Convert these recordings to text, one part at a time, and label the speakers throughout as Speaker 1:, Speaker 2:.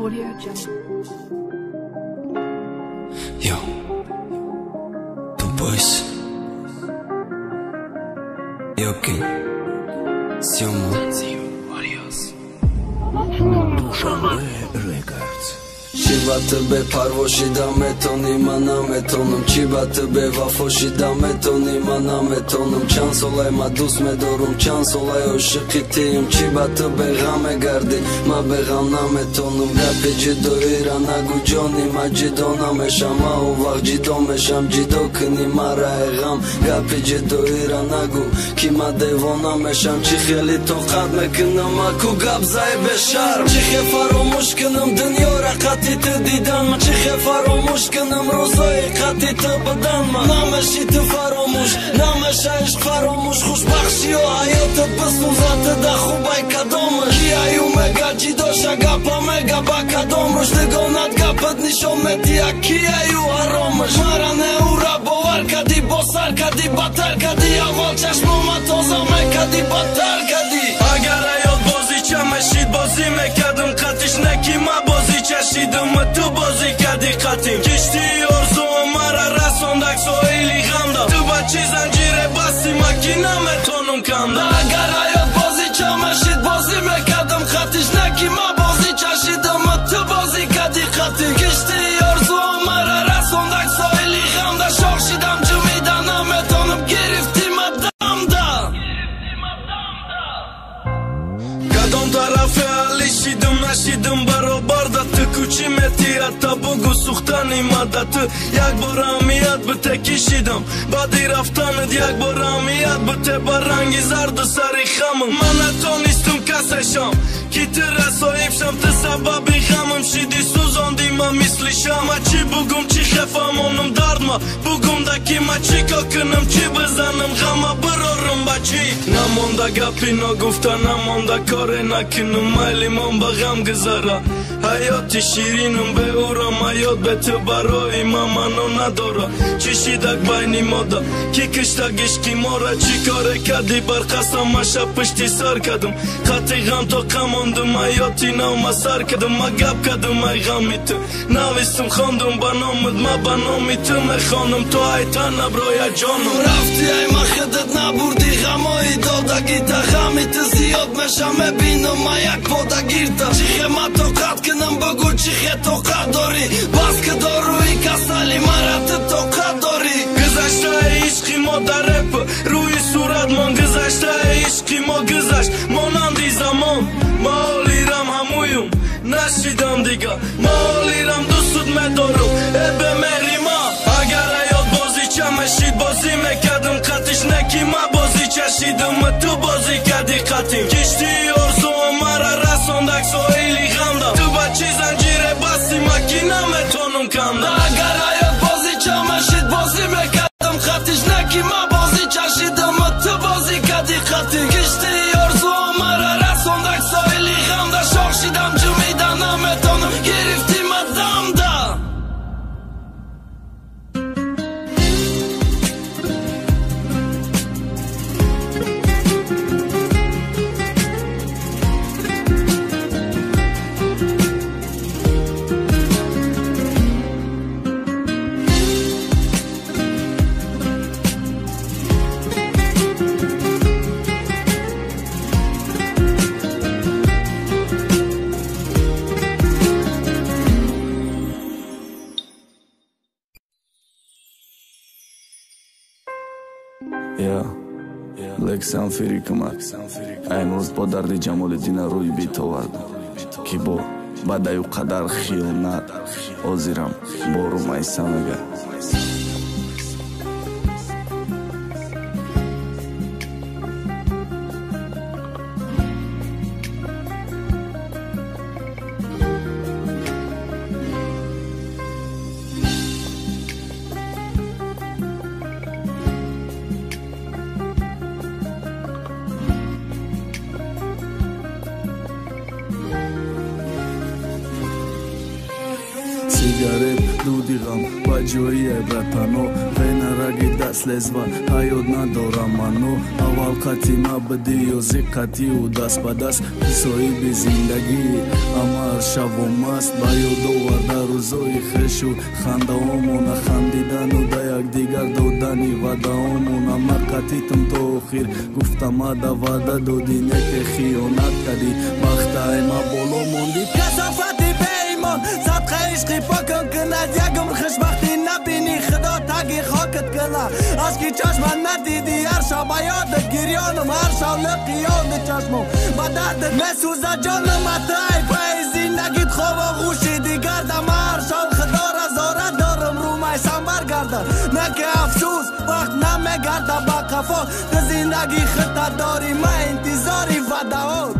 Speaker 1: Audio Jungle.
Speaker 2: Yo, tu boys. Yo, King. Siamo. Adios. Records. Chiba të be parvoshi da me toni mana me tonëm Chiba të be vafoshi da me toni mana me tonëm Qan solaj ma dus me dorum Qan solaj o shikitijum Chiba të be me gardi Ma be na me tonëm Gapi gjido ira na gujoni Ma gjidona me shama u vak gjido me sham gjido këni mara e gam Gapi gjido ira na gu Kima devona me sham Qikhjeli tokat me kënëm Ma ku gabza e besharm Qikhe faro mush kënëm dënjora Kati të didan ma qikhe faro mush Kënëm rozoj kati të bëdan ma Na me shi të faro mush Na me sha ishk faro mush Kush bakshi jo ajo të pësu Zatë da khubaj ka domësh Kia ju me ga gjido shaga pa me ga baka domësh Dhe gonat ga pët nisho me tia Kia ju aromësh Mara ne ura boar ka di bosar Ka di batar ka di aval Qash mo matoza me ka di batar ka di Agara jo bozi qa me shit bozi me kadëm katish ne kima bozi qa shidëm më të bozi ka di katim Kishti orzo mara rason da këso e li gamda Të baci zangjire basi makina me tonum kamda Agara jo bozi qa me shit bozi me kadëm katish ne kima bozi qa shidëm më të bozi ka di katim Kishti orzo mara rason da këso e li gamda Shok shidam gjumida na me tonum girifti ma damda Kadon të rafe ali shidëm na shidëm barobarda Të kuqi me tira ta bugu suhtani mada Të jak boramiat bëte kishidëm Badi raftanët jak boramiat bëte barangi zardë sari khamëm Mana toni stëm kase sham Kitë raso ipsham të sababi khamëm Shidi suzon di ma misli shama Qi bugum qi khefam onëm dardma Bugum da kima qi kokënëm qi bëzanëm Gama bërorëm ba qi Na monda gapi no gufta na monda kore Na kënë majli mon bëgam gëzara Ajo ti shirinëm be ura Majot be të baroj Mama non adora Qi shidak bajni moda Ki kështa gishki mora Qi kore ka di barkasa Masha pështi sar kadëm Ka ti gam to kamondëm Ajo ti na u masar kadëm Ma gap kadëm aj gami të Na visëm khondëm banomët Ma banomi të me khonëm To ajta na broja gjonëm Rafti aj ma khëdët na burdi Gamoj do da gita Gami të ziot me shame binëm Ma jak po da girta Qikhe ma tokat kënëm bëgu Qikhe tokat dori Bas këdoru i kasali Mara të tokat dori Gëzashta e ishki mo da repë Rui surat mon Gëzashta e ishki mo gëzasht Mon andi zamon Ma oliram hamujum Nashidam diga Ma oliram dusut me doru Ebe me rima Agara jot bozi qa me shit bozi me kadëm katish ne kima bozi qa shidëm më të bozi ka di katim Kishti orzo mara rason da këso e li gamda Të baci zangjire basi makina me tonum kamda Agara jot bozi qa me shit bozi me kadëm katish ne kima bozi qa shidëm më të bozi ka di katim Kishti orzo mara rason da këso e li gamda Shok shidam gjumida na me tonum girifti ma damda Lexan firikma Aimroz podardi jamoli dina ruj bitovarda Ki bo badaju qadar xiyonat Oziram boru maysanaga Sigaret dudიღամ բաջոյի է բրատանո Վենարագի դաս լեզվա հայոդնա դորամանո Ավալ կատիմա բդիո զիկատի ու դաս բադաս Պիսոյի բիզինդագի ամար շավոմաստ Բայոդո վարդարուզոյի խեշու խանդաոմոնա խանդիդան ու դայակ դիգար դոդանի վադաոմոն Ամար կատի տնտոխիր գուվտամա դավադա դոդինեք է խիոնատ կադի Մախտա էմա բոլոմոնդի Կասաֆատի բեյմոն Զատխա իշխի պոքն կնած Յագում խշբախտի նապինի խդո թագի խոքտ կլա Աշկի ճաշման նատիդի արշա բայոդը գիրյոնում արշա լպիոդը ճաշմում Բադարդը մեզ ուզա ջոնը մատայ Պայզի նագիտ խովող ուշի դիգարդամ արշա խդորա զորա դորում ռումայ սամբար գարդա Մեկը ավսուս վաղտ նա մե գարդա բակավո Կզինագի խտա դորի մայն տիզորի վադաոտ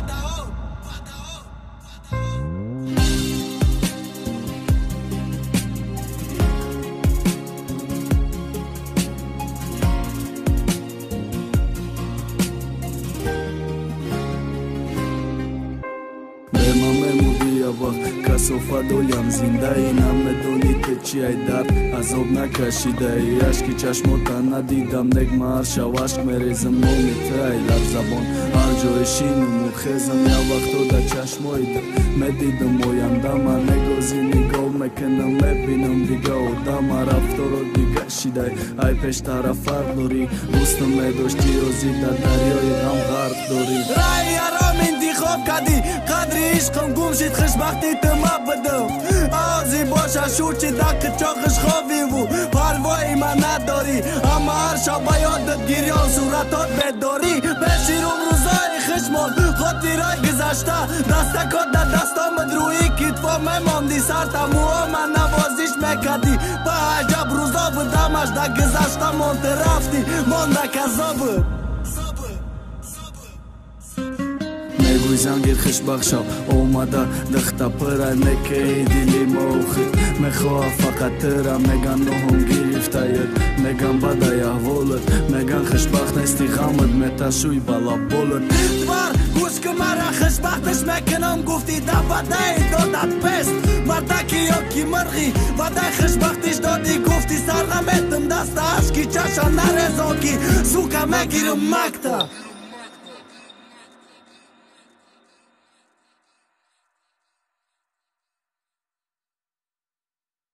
Speaker 2: Կասոֆադոլյամ զինդային ամեդոնի տեչի այդար Ազովնա կաշիդայի աշկի ճաշմոտանա դիդամ նեգ մարշավ աշկ մերեզմ մոմիթը այլ արզաբոն Արջոյ շինում ու խեզմ յավախտոդա ճաշմոյդը Մեդիդը մոյանդամա նեգոզինի գով մեկնմ մեբինում դիգա օդամ արավտորոդ դիգա շիդայ Այ պեշ տարաֆար դորի ուսնում էդոշտի օզիդա դարյոյ համ ғարդ դորի Ռայ արամին դիխով կադի Կադրի իշխում գումշիտ խշբախտի տմա բդում Ազի բոշա շուրջի դա կճոխ շխովիվու Պարվոյի մանադորի Ամար շաբայոդըտ գիրյոն սուրատոտ բեդորի Բեշիրում ռուզոյի խշմոն Խոտիրոյ գզաշտա Դաստակոտ դա դաստո մդրուի Կիտվո մեմոն դիսարտա մուոմա նավոզիշ մեկադի Պահաջաբ ռուզովը դամաշ դա գզաշտա մոնտերավտի Մոնդա կազովը Գույզանգեր խշբախշավ օմադա դխտա պրայ մեկե իդիլի մոխիտ Մեխո افاقترا մեգան նոհում գիրիվտայետ մեգան բադայա վոլըտ մեգան խշբախն էստի խամըտ մետաշույ բալաբոլըտ Դվար գուսկը մարա խշբախտշ մեկնում գուվտի դա բադայի դոդատ պեստ Մարդակի յոքի մրղի բադայ խշբախտիշ դոդի գուվտի սարնամետում դաստա աշկի ճաշան նարեզոքի Սուկա մեկիրում մակտա